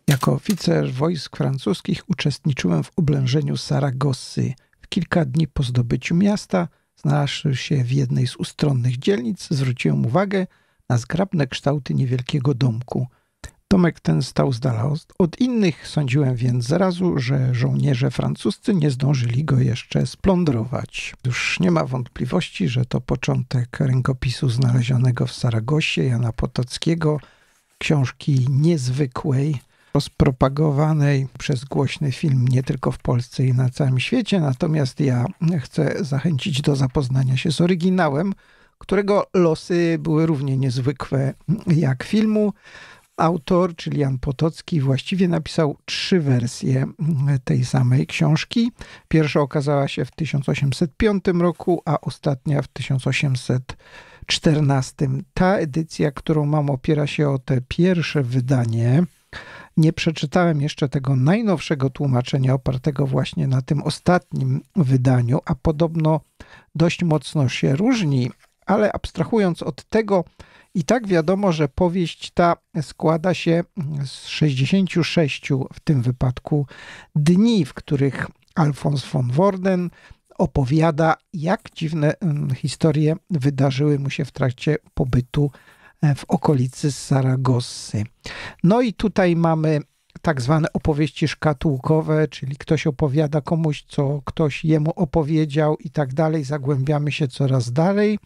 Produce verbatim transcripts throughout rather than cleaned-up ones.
Jako oficer wojsk francuskich uczestniczyłem w oblężeniu Saragossy. W kilka dni po zdobyciu miasta, znalazłszy się w jednej z ustronnych dzielnic, zwróciłem uwagę na zgrabne kształty niewielkiego domku. Domek ten stał z dala od innych, sądziłem więc zrazu, że żołnierze francuscy nie zdążyli go jeszcze splądrować. Już nie ma wątpliwości, że to początek rękopisu znalezionego w Saragossie Jana Potockiego, książki niezwykłej, rozpropagowanej przez głośny film nie tylko w Polsce i na całym świecie, natomiast ja chcę zachęcić do zapoznania się z oryginałem, którego losy były równie niezwykłe jak filmu. Autor, czyli Jan Potocki, właściwie napisał trzy wersje tej samej książki. Pierwsza okazała się w tysiąc osiemset piątym roku, a ostatnia w tysiąc osiemset czternastym. Ta edycja, którą mam, opiera się o te pierwsze wydanie. Nie przeczytałem jeszcze tego najnowszego tłumaczenia opartego właśnie na tym ostatnim wydaniu, a podobno dość mocno się różni, ale abstrahując od tego, i tak wiadomo, że powieść ta składa się z sześćdziesięciu sześciu w tym wypadku dni, w których Alfons von Worden opowiada, jak dziwne historie wydarzyły mu się w trakcie pobytu w okolicy Saragossy. No i tutaj mamy tak zwane opowieści szkatułkowe, czyli ktoś opowiada komuś, co ktoś jemu opowiedział i tak dalej. Zagłębiamy się coraz dalej.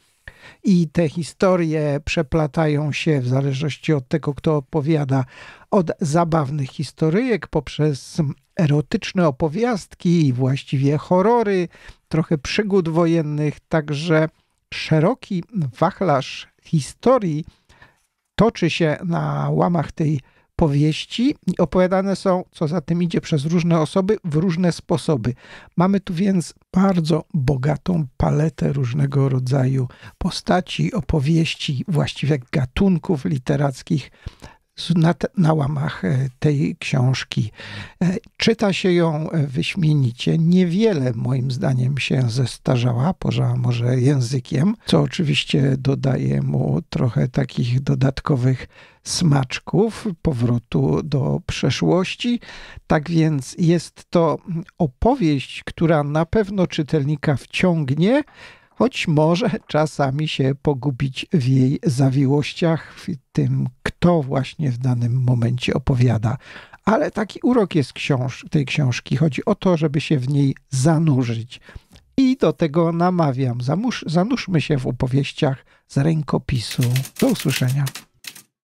I te historie przeplatają się w zależności od tego, kto opowiada, od zabawnych historyjek poprzez erotyczne opowiastki i właściwie horrory, trochę przygód wojennych, także szeroki wachlarz historii toczy się na łamach tej powieści i opowiadane są, co za tym idzie, przez różne osoby w różne sposoby. Mamy tu więc bardzo bogatą paletę różnego rodzaju postaci, opowieści, właściwie gatunków literackich na, na łamach tej książki. Czyta się ją wyśmienicie. Niewiele moim zdaniem się zestarzała, poza może językiem, co oczywiście dodaje mu trochę takich dodatkowych smaczków, powrotu do przeszłości. Tak więc jest to opowieść, która na pewno czytelnika wciągnie, choć może czasami się pogubić w jej zawiłościach, w tym, kto właśnie w danym momencie opowiada. Ale taki urok jest książ- tej książki. Chodzi o to, żeby się w niej zanurzyć. I do tego namawiam. Zamurz- zanurzmy się w opowieściach z rękopisu. Do usłyszenia.